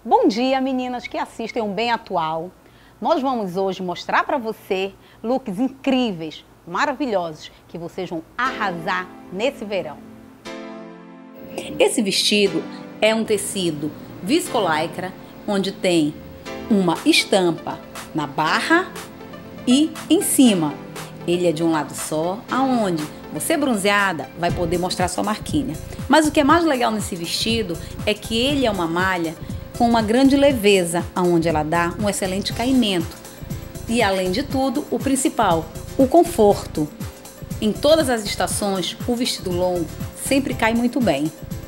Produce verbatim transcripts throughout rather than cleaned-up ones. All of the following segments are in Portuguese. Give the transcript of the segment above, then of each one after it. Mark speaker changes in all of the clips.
Speaker 1: Bom dia, meninas que assistem o Bem Atual. Nós vamos hoje mostrar para você looks incríveis, maravilhosos, que vocês vão arrasar nesse verão.
Speaker 2: Esse vestido é um tecido viscolaicra, onde tem uma estampa na barra e em cima. Ele é de um lado só, aonde você bronzeada vai poder mostrar sua marquinha. Mas o que é mais legal nesse vestido é que ele é uma malha com uma grande leveza, aonde ela dá um excelente caimento. E além de tudo, o principal, o conforto. Em todas as estações, o vestido longo sempre cai muito bem.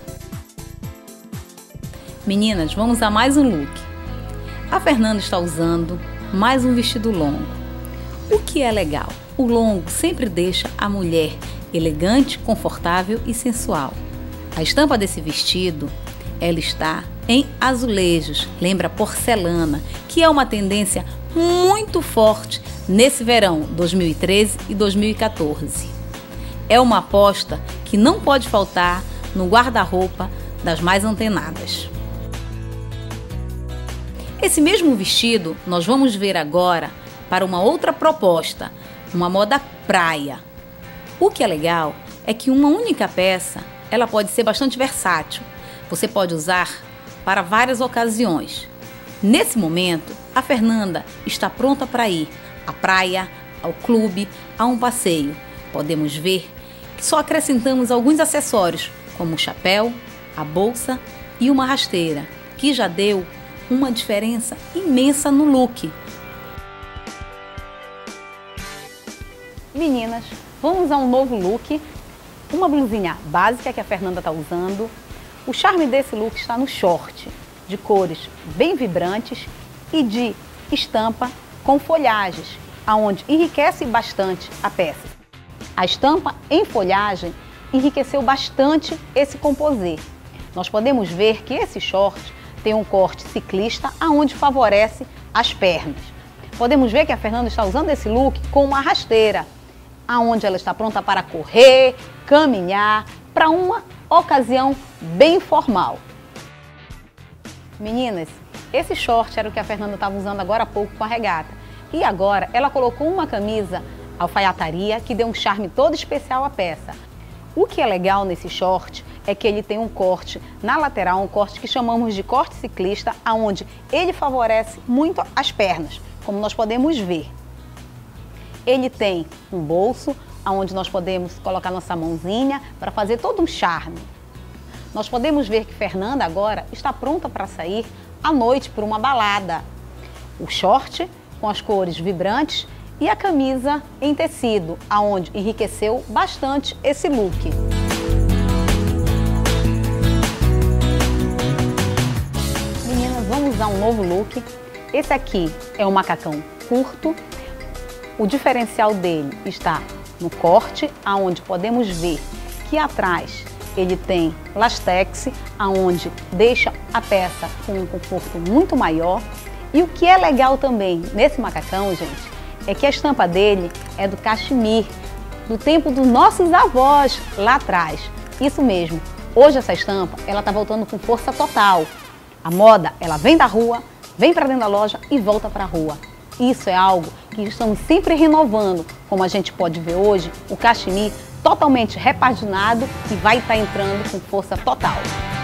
Speaker 2: Meninas, vamos a mais um look. A Fernanda está usando mais um vestido longo. O que é legal? O longo sempre deixa a mulher elegante, confortável e sensual. A estampa desse vestido, ela está em azulejos, lembra porcelana, que é uma tendência muito forte nesse verão dois mil e treze e dois mil e quatorze. É uma aposta que não pode faltar no guarda-roupa das mais antenadas. Esse mesmo vestido nós vamos ver agora para uma outra proposta, uma moda praia. O que é legal é que uma única peça, ela pode ser bastante versátil. Você pode usar para várias ocasiões. Nesse momento, a Fernanda está pronta para ir à praia, ao clube, a um passeio. Podemos ver que só acrescentamos alguns acessórios, como o chapéu, a bolsa e uma rasteira, que já deu uma diferença imensa no look.
Speaker 1: Meninas, vamos a um novo look, uma blusinha básica que a Fernanda está usando. O charme desse look está no short, de cores bem vibrantes e de estampa com folhagens, aonde enriquece bastante a peça. A estampa em folhagem enriqueceu bastante esse composê. Nós podemos ver que esse short tem um corte ciclista, aonde favorece as pernas. Podemos ver que a Fernanda está usando esse look com uma rasteira, aonde ela está pronta para correr, caminhar, para uma ocasião bem formal. Meninas, esse short era o que a Fernanda estava usando agora há pouco com a regata. E agora ela colocou uma camisa alfaiataria que deu um charme todo especial à peça. O que é legal nesse short é que ele tem um corte na lateral, um corte que chamamos de corte ciclista, aonde ele favorece muito as pernas, como nós podemos ver. Ele tem um bolso, onde nós podemos colocar nossa mãozinha para fazer todo um charme. Nós podemos ver que Fernanda agora está pronta para sair à noite por uma balada. O short com as cores vibrantes e a camisa em tecido, aonde enriqueceu bastante esse look. Meninas, vamos usar um novo look. Esse aqui é um macacão curto. O diferencial dele está no corte, aonde podemos ver que atrás ele tem lastex, aonde deixa a peça com um conforto muito maior. E o que é legal também nesse macacão, gente, é que a estampa dele é do cachemir, do tempo dos nossos avós lá atrás. Isso mesmo, hoje essa estampa ela está voltando com força total. A moda, ela vem da rua, vem para dentro da loja e volta para a rua. Isso é algo que estamos sempre renovando, como a gente pode ver hoje, o cachemir totalmente repaginado e vai estar entrando com força total.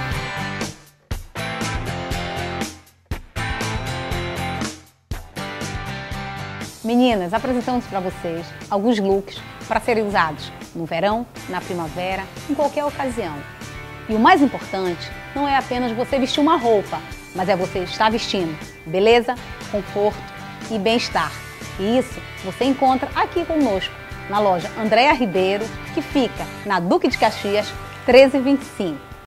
Speaker 1: Meninas, apresentamos para vocês alguns looks para serem usados no verão, na primavera, em qualquer ocasião. E o mais importante não é apenas você vestir uma roupa, mas é você estar vestindo beleza, conforto e bem-estar. E isso você encontra aqui conosco, na loja Andréa Ribeiro, que fica na Duque de Caxias, treze vinte e cinco.